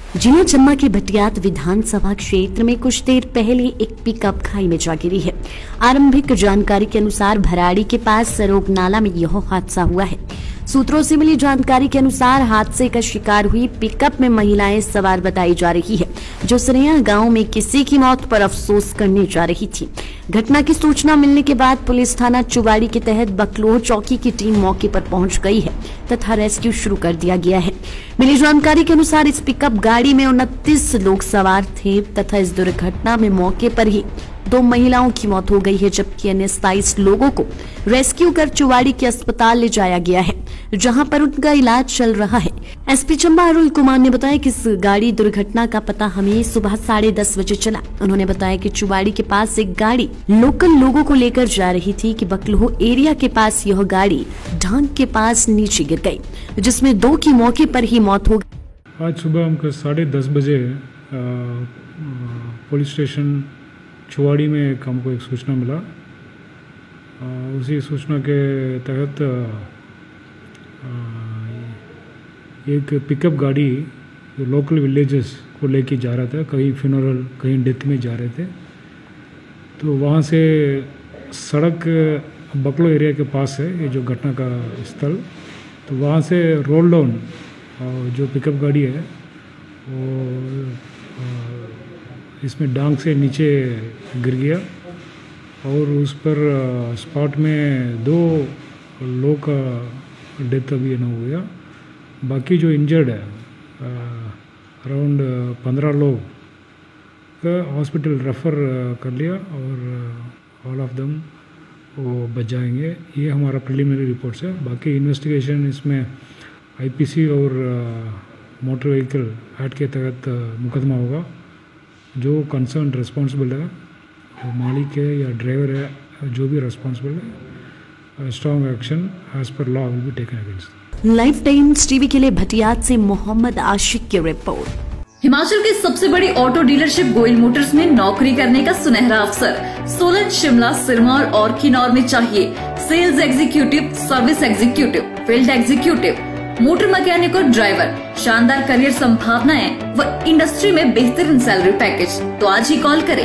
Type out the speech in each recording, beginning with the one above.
जिला चम्बा के भटियात विधानसभा क्षेत्र में कुछ देर पहले एक पिकअप खाई में जा गिरी है। आरंभिक जानकारी के अनुसार भराड़ी के पास सरोग नाला में यह हादसा हुआ है। सूत्रों से मिली जानकारी के अनुसार हादसे का शिकार हुई पिकअप में महिलाएं सवार बताई जा रही है, जो सरेया गांव में किसी की मौत पर अफसोस करने जा रही थी। घटना की सूचना मिलने के बाद पुलिस थाना चुवाड़ी के तहत बकलोह चौकी की टीम मौके पर पहुंच गई है तथा रेस्क्यू शुरू कर दिया गया है। मिली जानकारी के अनुसार इस पिकअप गाड़ी में 29 लोग सवार थे तथा इस दुर्घटना में मौके पर ही 2 महिलाओं की मौत हो गई है, जबकि अन्य 27 लोगों को रेस्क्यू कर चुवाड़ी के अस्पताल ले जाया गया है, जहां पर उनका इलाज चल रहा है। एसपी चंबा अरुल कुमार ने बताया कि इस गाड़ी दुर्घटना का पता हमें सुबह 10:30 बजे चला। उन्होंने बताया कि चुवाड़ी के पास एक गाड़ी लोकल लोगों को लेकर जा रही थी कि बकलोह एरिया के पास यह गाड़ी ढांग के पास नीचे गिर गई, जिसमें 2 की मौके पर ही मौत हो गई। आज सुबह हमको 10:30 बजे पुलिस स्टेशन चुवाड़ी में हमको एक सूचना मिला। उसी सूचना के तहत एक पिकअप गाड़ी जो लोकल विलेजेस को लेके जा रहा था, कहीं फ्यूनरल कहीं डेथ में जा रहे थे। तो वहाँ से सड़क बकलो एरिया के पास है ये जो घटना का स्थल। तो वहाँ से रोल डाउन जो पिकअप गाड़ी है वो इसमें डांग से नीचे गिर गया और उस पर स्पॉट में 2 लोग का डेथ अभी न हो गया। बाकी जो इंजर्ड है अराउंड 15 लोग का हॉस्पिटल रेफ़र कर लिया और ऑल ऑफ दम वो बच जाएंगे। ये हमारा प्रिलिमिनरी रिपोर्ट्स है। बाकी इन्वेस्टिगेशन इसमें आईपीसी और मोटर व्हीकल एक्ट के तहत मुकदमा होगा। जो कंसर्न रिस्पॉन्सिबल है वो मालिक है या ड्राइवर है, जो भी रिस्पॉन्सिबल है, strong action as per law will be taken against. Life Times TV के लिए भटियात से मोहम्मद आशिक की रिपोर्ट। हिमाचल की सबसे बड़ी ऑटो डीलरशिप गोयल मोटर्स में नौकरी करने का सुनहरा अवसर। सोलन, शिमला, सिरमौर और किन्नौर में चाहिए sales executive, service executive, field executive, motor mechanic और ड्राइवर। शानदार करियर संभावनाएं व इंडस्ट्री में बेहतरीन सैलरी पैकेज। तो आज ही कॉल करें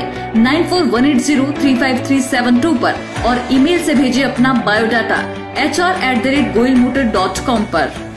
9418035372 पर और ईमेल से भेजिए अपना बायोडाटा hr@goilmotor.com पर।